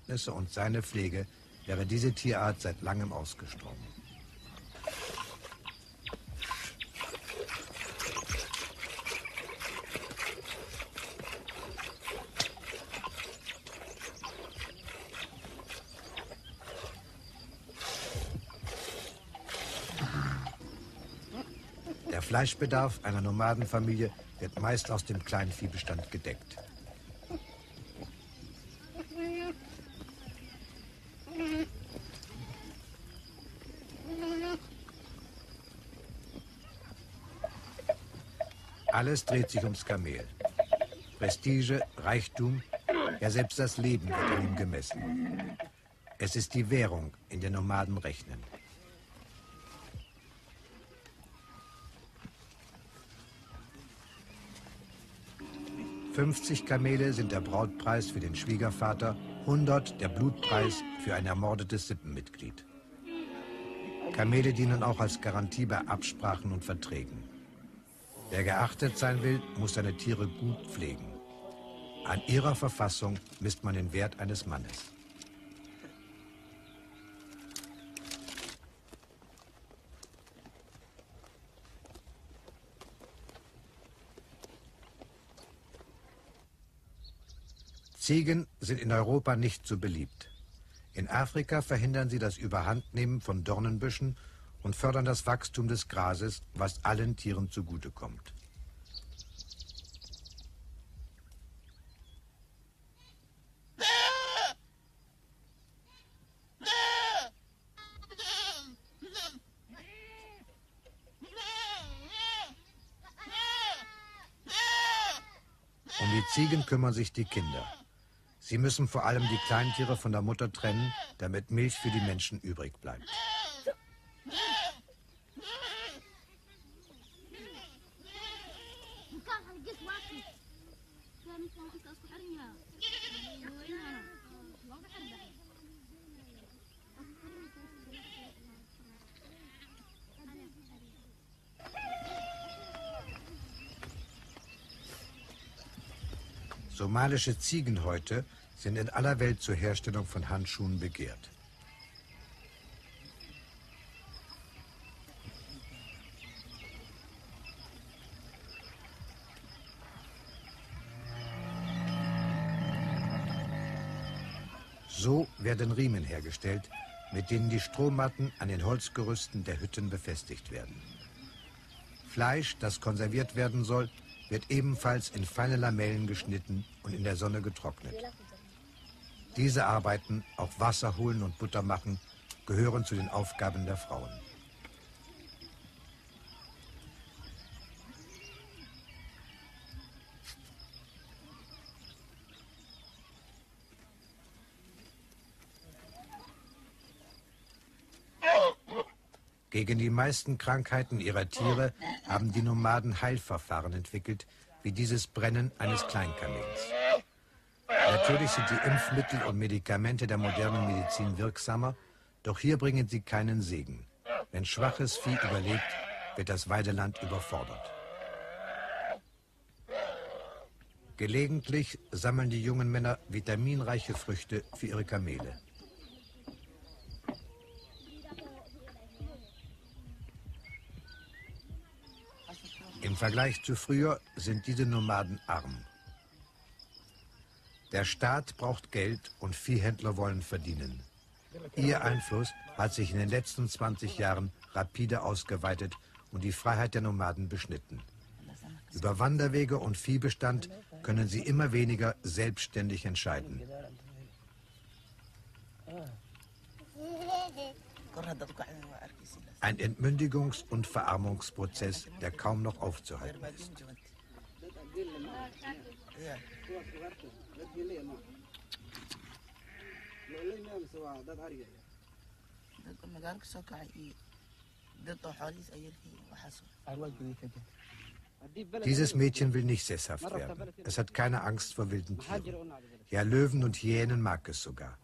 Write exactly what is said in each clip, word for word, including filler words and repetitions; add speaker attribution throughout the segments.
Speaker 1: Kenntnisse und seine Pflege wäre diese Tierart seit langem ausgestorben. Der Fleischbedarf einer Nomadenfamilie wird meist aus dem Kleinviehbestand gedeckt. Alles dreht sich ums Kamel. Prestige, Reichtum, ja selbst das Leben wird an ihm gemessen. Es ist die Währung, in der Nomaden rechnen. fünfzig Kamele sind der Brautpreis für den Schwiegervater, hundert der Blutpreis für ein ermordetes Sippenmitglied. Kamele dienen auch als Garantie bei Absprachen und Verträgen. Wer geachtet sein will, muss seine Tiere gut pflegen. An ihrer Verfassung misst man den Wert eines Mannes. Ziegen sind in Europa nicht so beliebt. In Afrika verhindern sie das Überhandnehmen von Dornenbüschen und fördern das Wachstum des Grases, was allen Tieren zugutekommt. Um die Ziegen kümmern sich die Kinder. Sie müssen vor allem die Kleintiere von der Mutter trennen, damit Milch für die Menschen übrig bleibt. Somalische Ziegenhäute sind in aller Welt zur Herstellung von Handschuhen begehrt. So werden Riemen hergestellt, mit denen die Strohmatten an den Holzgerüsten der Hütten befestigt werden. Fleisch, das konserviert werden soll, wird ebenfalls in feine Lamellen geschnitten und in der Sonne getrocknet. Diese Arbeiten, auch Wasser holen und Butter machen, gehören zu den Aufgaben der Frauen. Gegen die meisten Krankheiten ihrer Tiere haben die Nomaden Heilverfahren entwickelt, wie dieses Brennen eines Kleinkamels. Natürlich sind die Impfmittel und Medikamente der modernen Medizin wirksamer, doch hier bringen sie keinen Segen. Wenn schwaches Vieh überlebt, wird das Weideland überfordert. Gelegentlich sammeln die jungen Männer vitaminreiche Früchte für ihre Kamele. Im Vergleich zu früher sind diese Nomaden arm. Der Staat braucht Geld und Viehhändler wollen verdienen. Ihr Einfluss hat sich in den letzten zwanzig Jahren rapide ausgeweitet und die Freiheit der Nomaden beschnitten. Über Wanderwege und Viehbestand können sie immer weniger selbstständig entscheiden. Ein Entmündigungs- und Verarmungsprozess, der kaum noch aufzuhalten ist. Dieses Mädchen will nicht sesshaft werden. Es hat keine Angst vor wilden Tieren. Ja, Löwen und Hyänen mag es sogar.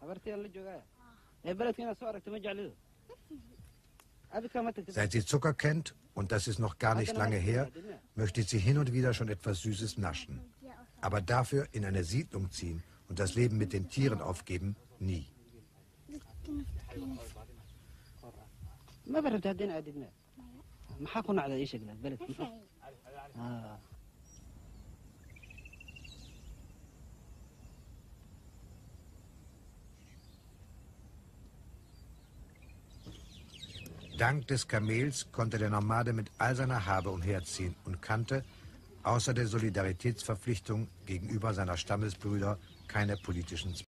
Speaker 1: Seit sie Zucker kennt, und das ist noch gar nicht lange her, möchte sie hin und wieder schon etwas Süßes naschen. Aber dafür in eine Siedlung ziehen und das Leben mit den Tieren aufgeben, nie.
Speaker 2: ما برد هدينا عددنا ما حكون على اي شكل بلد اه
Speaker 1: Dank des Kamels konnte der Nomade mit all seiner Habe umherziehen und kannte, außer der Solidaritätsverpflichtung gegenüber seiner Stammesbrüder, keine politischen